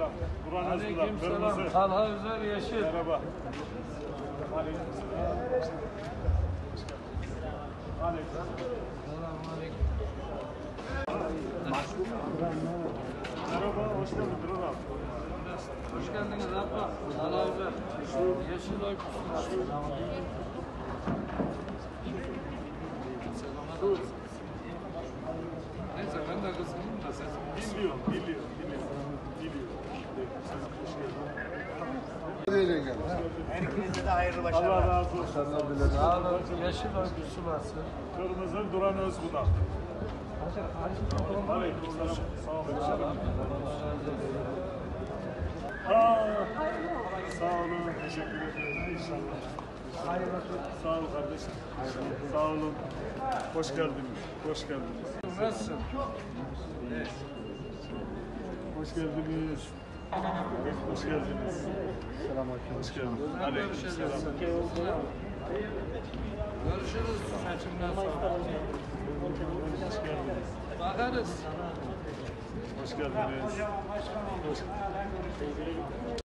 Aleykümselam. Buranız Aleykümselam. kırmızı. Talha Özer yeşil. Merhaba. Aleykümselam. Selamünaleyküm. Merhaba, hoş geldin Duran abi. Hoş geldiniz abla. Talha Özer. Yeşil oy pusula. Neyse ben de kızgınım da sesim. Biliyorum. Herkese de hayırlı başarılar. Allah razı olsun. Sağ olun. Yeşil oy pusulası. Kırmızı Duran Özbudak. Aleykümselam. Sağ olun. Sağ olun. Teşekkür ederim. İnşallah. Sağ ol kardeşim. Sağ olun. Hoş geldiniz. Hoş geldiniz. Nasılsın? Hoş geldiniz. Hoş geldiniz. Selamünaleyküm. Hoş geldiniz. Görüşürüz. Aleykümselam. Görüşürüz seçimden sonra. Hoş geldiniz. Bakarız. Hoş geldiniz. Hoş